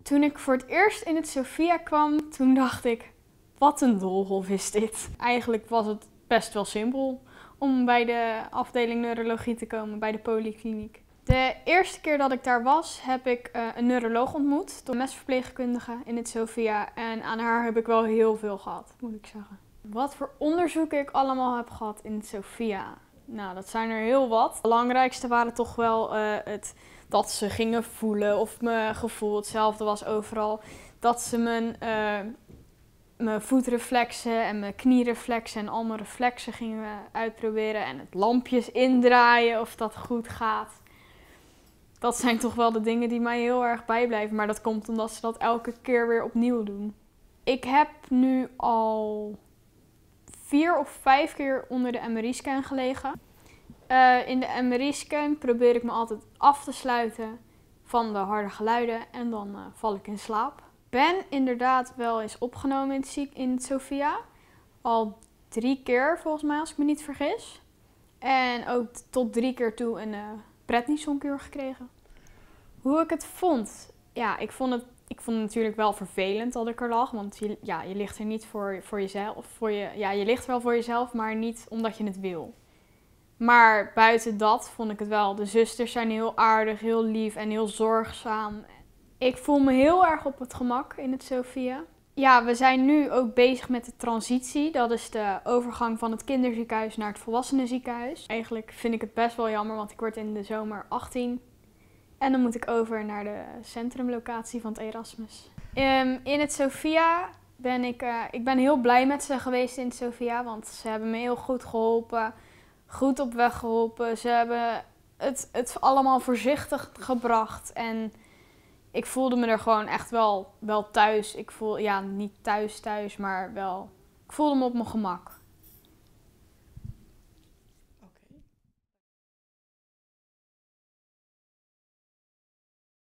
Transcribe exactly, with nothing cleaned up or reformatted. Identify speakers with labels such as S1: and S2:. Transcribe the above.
S1: Toen ik voor het eerst in het Sophia kwam, toen dacht ik, wat een doolhof is dit. Eigenlijk was het best wel simpel om bij de afdeling neurologie te komen, bij de polykliniek. De eerste keer dat ik daar was, heb ik uh, een neuroloog ontmoet, de mesverpleegkundige in het Sophia. En aan haar heb ik wel heel veel gehad, moet ik zeggen. Wat voor onderzoeken ik allemaal heb gehad in het Sophia? Nou, dat zijn er heel wat. Het belangrijkste waren toch wel uh, het, dat ze gingen voelen of mijn gevoel hetzelfde was overal. Dat ze mijn, uh, mijn voetreflexen en mijn kniereflexen en al mijn reflexen gingen uitproberen. En het lampjes indraaien of dat goed gaat. Dat zijn toch wel de dingen die mij heel erg bijblijven. Maar dat komt omdat ze dat elke keer weer opnieuw doen. Ik heb nu al vier of vijf keer onder de M R I-scan gelegen. Uh, in de M R I-scan probeer ik me altijd af te sluiten van de harde geluiden en dan uh, val ik in slaap. Ik ben inderdaad wel eens opgenomen in het, ziek in het Sophia. Al drie keer volgens mij, als ik me niet vergis. En ook tot drie keer toe een uh, prednisonkuur gekregen. Hoe ik het vond? Ja, ik vond het, ik vond het natuurlijk wel vervelend dat ik er lag. Want je, ja, je ligt er niet voor, voor jezelf. Voor je, ja, je ligt wel voor jezelf, maar niet omdat je het wil. Maar buiten dat vond ik het wel. De zusters zijn heel aardig, heel lief en heel zorgzaam. Ik voel me heel erg op het gemak in het Sophia. Ja, we zijn nu ook bezig met de transitie. Dat is de overgang van het kinderziekenhuis naar het volwassenenziekenhuis. Eigenlijk vind ik het best wel jammer, want ik word in de zomer achttien. En dan moet ik over naar de centrumlocatie van het Erasmus. Um, in het Sophia ben ik, uh, ik ben heel blij met ze geweest in het Sophia, want ze hebben me heel goed geholpen. Goed op weg geholpen. Ze hebben het, het allemaal voorzichtig gebracht. En ik voelde me er gewoon echt wel, wel thuis. Ik voel, ja, niet thuis thuis, maar wel... Ik voelde me op mijn gemak.